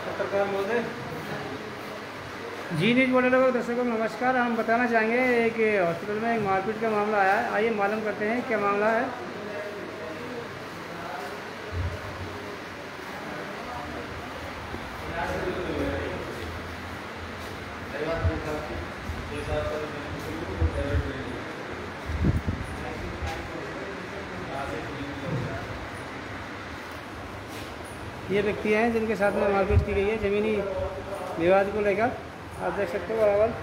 जी news बोले लोग दर्शकों को नमस्कार। हम बताना चाहेंगे कि हॉस्पिटल में एक मारपीट का मामला आया है। आइए मालूम करते हैं क्या मामला है। ये व्यक्ति हैं जिनके साथ में मारपीट की गई है ज़मीनी विवाद को लेकर। आप देख सकते हो बराबर।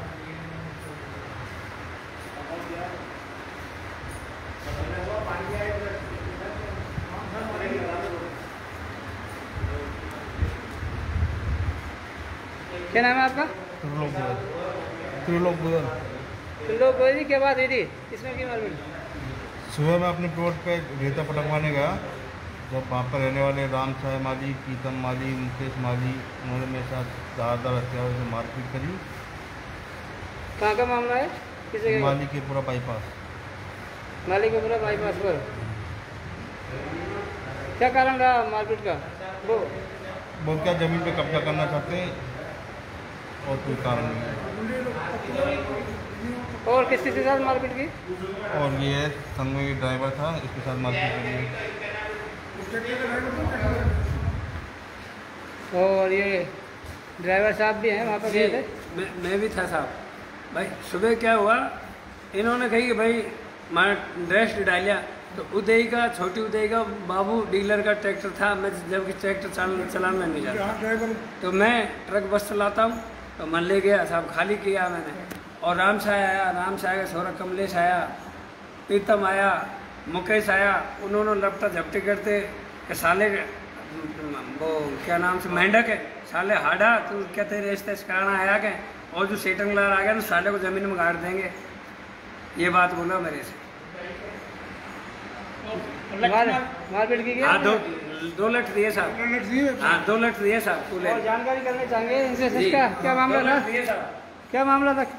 क्या नाम है आपका? त्रिलोक गोयल। त्रिलोक गोयल जी, क्या बात हुई थी? किसने की मारपीट? सुबह मैं अपने प्लॉट पे रेता पटकवाने गया, जब वहाँ पर रहने वाले राम साय माली, प्रीतम माली, मुकेश माली, उन्होंने मेरे साथ ज़्यादातर हथियारों से मारपीट करी। कहाँ का मामला है? किस जगह? माली के पूरा बाईपास। माली के पूरा बाईपास पर। क्या कारण रहा मारपीट का? वो क्या ज़मीन पे कब्जा करना चाहते हैं और कोई कारण नहीं है। और किसके साथ मारपीट की? और ये संगमे ड्राइवर था, इसके साथ मारपीट करी। और ये ड्राइवर साहब भी हैं वहाँ पर गए थे? मैं भी था साहब। भाई सुबह क्या हुआ, इन्होंने कही कि भाई मैं रेस्ट डालिया, तो उदय का, छोटी उदय का बाबू डीलर का ट्रैक्टर था। मैं जबकि ट्रैक्टर चलाना नहीं जानता, तो मैं ट्रक बस चलाता हूँ, तो मैं ले गया साहब, खाली किया मैंने। और राम साय आया, राम साय का छोरा कमलेश आया, प्रीतम आया, मुकेश आया। उन्होंने लपटा झपटी करते कि साले वो क्या नाम से मेंढक है, साले हाड़ा तू क्या तेरे रिश्ते कराना आया क्या? और जो सेटंग लार आ गया ना, साले को ज़मीन में गाड़ देंगे, ये बात बोला मेरे से। मारपीट की? हाँ, दो लठ दिए साहब। हाँ, 2 लठ दिए साहब। और जानकारी करना चाहेंगे इनसे इसका क्या मामला था? क्या मामला था?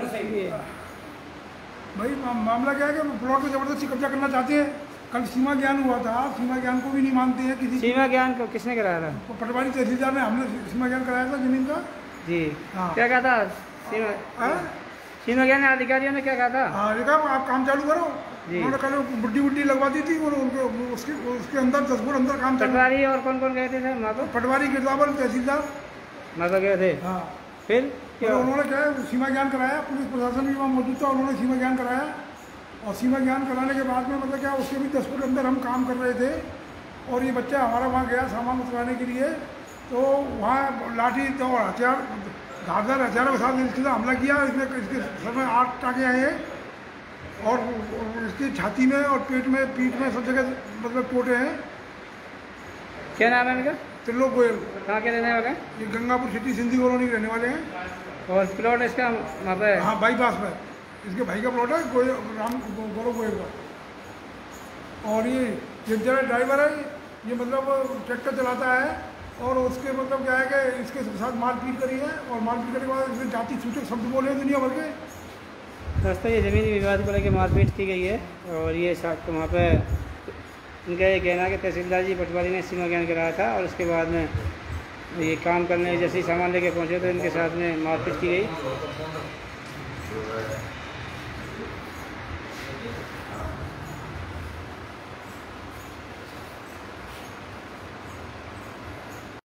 भाई मामला क्या है कि प्लॉट को जबरदस्ती कब्जा करना चाहते हैं। कल सीमा ज्ञान हुआ था, सीमा ज्ञान को भी नहीं मानते हैं किसी। सीमा ज्ञान को किसने कराया था? पटवारी तहसीलदार ने, हमने सीमा ज्ञान कराया था जमीन का। जी हाँ। क्या कहा था सीमा ज्ञान अधिकारियों ने? क्या कहा था? हाँ, देखा आप काम चालू करो। जी। उन्होंने कल बुड्डी लगवा दी थी और उनको उसके अंदर 10 फुट अंदर काम चालू। पटवारी और कौन कौन गए थे सर वहाँ पर? पटवारी, गिरदावर, तहसीलदार वहाँ पर गए थे। हाँ। फिर क्या? उन्होंने क्या है, सीमा ज्ञान कराया, पुलिस प्रशासन भी वहाँ मौजूद था, उन्होंने सीमा ज्ञान कराया। और सीमा ज्ञान कराने के बाद में मतलब क्या, उसके भी 10 फुट अंदर हम काम कर रहे थे। और ये बच्चा हमारा वहाँ गया सामान उतरवाने के लिए, तो वहाँ लाठी तो हथियार, धारदार हथियारों के साथ इसके हमला किया। इसके सर में 8 टाँके आए हैं और इसकी छाती में और पेट में, पीठ में, सब जगह मतलब टोटे हैं। क्या नाम है इनका? त्रिलोक गोयल। कहाँ के रहने वाले हैं? ये गंगापुर सिटी सिंधी कॉलोनी के रहने वाले हैं। और प्लॉट इसका वहाँ पे? हाँ, बाईपास में इसके भाई का प्लॉट है, गौरव गोयल का। और ये जरा ड्राइवर है, ये मतलब ट्रैक्टर चलाता है। और उसके मतलब क्या है कि इसके साथ मारपीट करी है, और मारपीट करने के बाद इसने जाति सूचक शब्द बोले हैं दुनिया भर के। दोस्तों ये ज़मीनी विवाद को लेकर मारपीट की गई है। और ये तो वहाँ पे इनका ये कहना है कि तहसीलदार जी, पटवारी ने सीमा ज्ञान कराया था, और उसके बाद में ये काम करने जैसे ही सामान लेके पहुँचे तो इनके साथ में मारपीट की गई।